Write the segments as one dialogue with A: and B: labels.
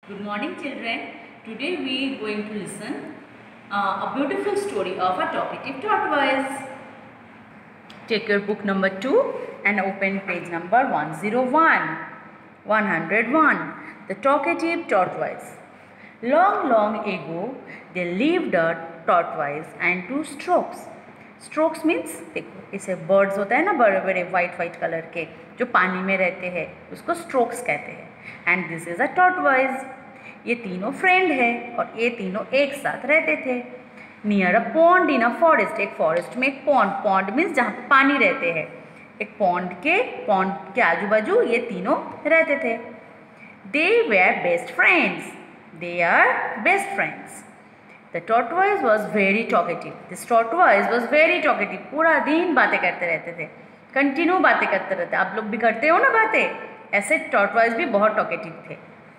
A: Good morning, children. Today we are going to listen a beautiful story of a talkative tortoise. Take your book number 2 and open page number 101. 101. The talkative tortoise. Long, long ago, there lived a tortoise and two storks. Storks means देखो इसे birds होता है ना बड़े बड़े white white colour के जो पानी में रहते हैं उसको स्ट्रोक्स कहते हैं. And this is a tortoise. ये तीनों फ्रेंड है और ये तीनों एक साथ रहते थे. Near a pond in a forest. एक फॉरेस्ट में एक पॉन्ड. पॉन्ड मीन्स जहाँ पानी रहते हैं. एक पॉन्ड के आजू बाजू ये तीनों रहते थे. They were best friends. They are best friends. The tortoise was very talkative. This tortoise was very talkative. पूरा दिन बातें करते रहते थे. कंटिन्यू बातें करते रहते. आप लोग भी करते हो ना बातें. ऐसे tortoise भी बहुत talkative थे.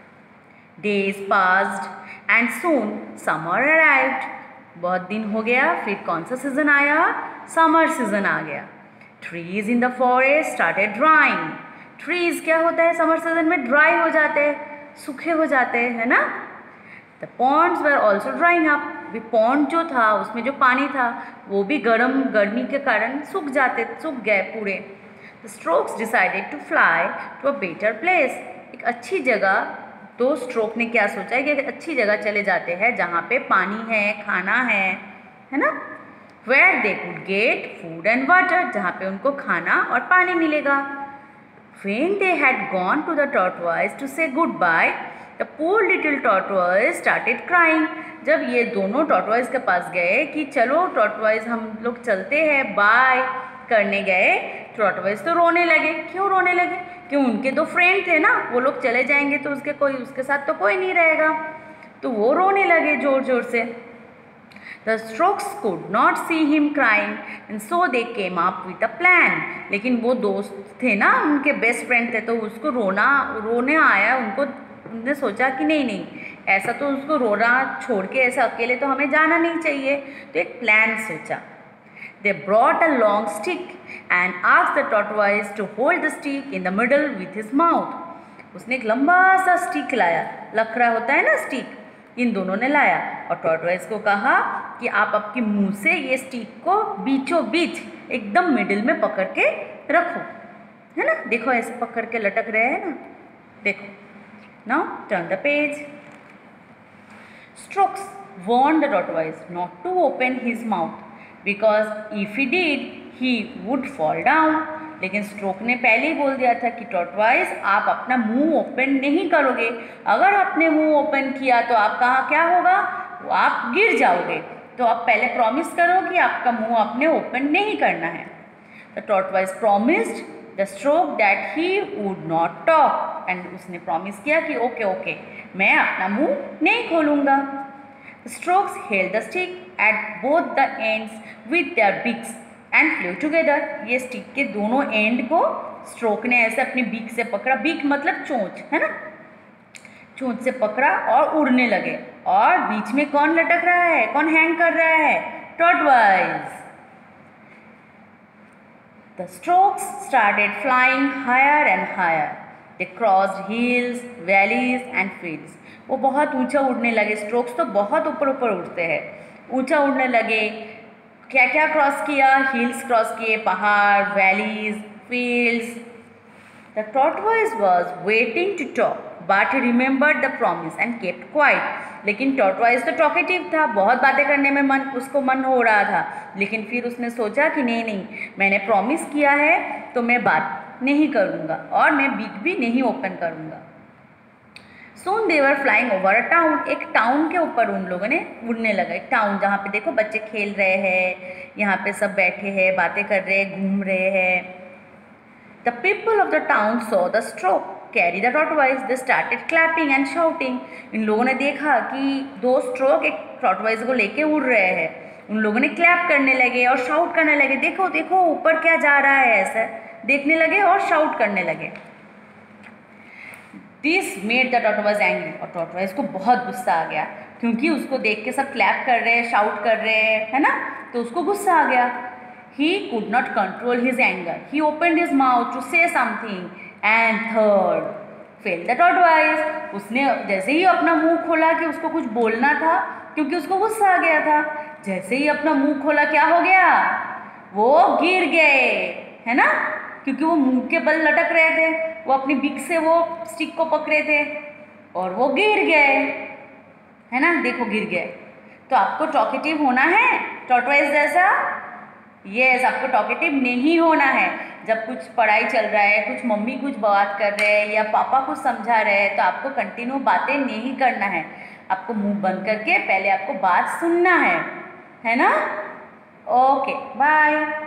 A: Days passed and soon summer arrived. बहुत दिन हो गया. फिर कौन सा सीजन आया? Summer season आ गया. Trees in the forest started drying. Trees क्या होता है summer season में? Dry हो जाते हैं, सूखे हो जाते हैं, है ना? The ponds were also drying up. भी पॉन्ड जो था उसमें जो पानी था वो भी गर्मी के कारण सूख गए पूरे. The storks decided to fly to a better place. एक अच्छी जगह. तो स्ट्रोक ने क्या सोचा है कि एक अच्छी जगह चले जाते हैं जहाँ पे पानी है, खाना है ना? Where they could get food and water. जहाँ पे उनको खाना और पानी मिलेगा. When they had gone to the tortoise to say goodbye, the poor little tortoise started crying. जब ये दोनों टॉर्टवाइज के पास गए कि चलो टॉर्टवाइज हम लोग चलते हैं बाय करने गए, टॉर्टवाइज तो रोने लगे. क्यों रोने लगे? क्यों? उनके दो फ्रेंड थे ना, वो लोग चले जाएंगे तो उसके साथ तो कोई नहीं रहेगा, तो वो रोने लगे जोर जोर से. The storks could not see him crying and so they came up with a plan. लेकिन वो दोस्त थे ना, उनके बेस्ट फ्रेंड थे, तो उसको रोने आया. उनने सोचा कि नहीं ऐसा तो उसको रोना छोड़ के ऐसा अकेले तो हमें जाना नहीं चाहिए, तो एक प्लान सोचा. They brought a long stick and asked the tortoise to hold the stick in the middle with his mouth. उसने एक लंबा सा स्टिक लाया. लकड़ा होता है ना स्टिक, इन दोनों ने लाया और टॉर्टवाइज को कहा कि आप आपके मुंह से ये स्टिक को बीचों बीच एकदम मिडिल में पकड़ के रखो, है ना? देखो ऐसे पकड़ के लटक रहे हैं ना, देखो. Now turn the page. Storks warned the tortoise not to open his mouth because if he did, he would fall down. लेकिन स्ट्रोक ने पहले ही बोल दिया था कि टॉर्टवाइज आप अपना मुंह ओपन नहीं करोगे. अगर आपने मुंह ओपन किया तो आपका क्या होगा? आप गिर जाओगे. तो आप पहले प्रॉमिस करो कि आपका मुंह आपने ओपन नहीं करना है. The tortoise promised the stork that he would not talk. And उसने प्रॉमिस किया कि ओके मैं अपना मुंह नहीं खोलूँगा. Storks held the stick at both the ends with their beaks and flew together. ये स्टिक के दोनों एंड को स्ट्रोक ने ऐसे अपनी बीक से पकड़ा. बीक मतलब चोंच, है ना? चोंच से पकड़ा और उड़ने लगे. और बीच में कौन लटक रहा है? कौन हैंग कर रहा है? Tortoise. The storks started flying higher and higher. They crossed hills, valleys and fields. वो बहुत ऊंचा उड़ने लगे. स्ट्रोक्स तो बहुत ऊपर उड़ते हैं. ऊंचा उड़ने लगे. क्या क्या क्रॉस किया? हिल्स क्रॉस किए, पहाड़, valleys, fields. The tortoise was waiting to talk but remembered the promise and kept quiet. लेकिन टॉर्टवाइज तो टॉकेटिव था, बहुत बातें करने में उसको मन हो रहा था. लेकिन फिर उसने सोचा कि नहीं मैंने प्रॉमिस किया है तो मैं बात नहीं करूँगा और मैं बीक भी नहीं ओपन करूँगा. Soon they were flying over a town. एक टाउन के ऊपर उन लोगों ने उड़ने लगा. एक टाउन जहाँ पे देखो बच्चे खेल रहे हैं, यहाँ पे सब बैठे हैं, बातें कर रहे हैं, घूम रहे हैं. The people of the town saw the stork carry the tortoise. They started clapping and shouting. इन लोगों ने देखा कि दो स्ट्रोक एक टॉर्टवाइज को लेके उड़ रहे हैं. उन लोगों ने क्लैप करने लगे और शाउट करने लगे. देखो ऊपर क्या जा रहा है, ऐसा देखने लगे और शाउट करने लगे. This made the tortoise angry. और टॉर्टवाइज को बहुत गुस्सा आ गया क्योंकि उसको देख के सब क्लैप कर रहे हैं, शाउट कर रहे हैं, है ना? तो उसको गुस्सा आ गया. He could not control his anger. He opened his mouth to say something and third, fell the tortoise. उसने जैसे ही अपना मुंह खोला कि उसको कुछ बोलना था, क्योंकि उसको गुस्सा आ गया था, जैसे ही अपना मुंह खोला क्या हो गया, वो गिर गए, है ना, क्योंकि वो मुंह के बल लटक रहे थे, वो अपनी बिक से वो स्टिक को पकड़े थे और वो गिर गए, है ना, देखो गिर गए। तो आपको टॉकेटिव होना है टॉर्टवाइज जैसा? यस, आपको टॉकेटिव नहीं होना है। जब कुछ पढ़ाई चल रहा है, कुछ मम्मी कुछ बात कर रहे हैं या पापा कुछ समझा रहे हैं, तो आपको कंटिन्यू बातें नहीं करना है। आपको मुंह बंद करके पहले आपको बात सुनना है ना। Okay, bye.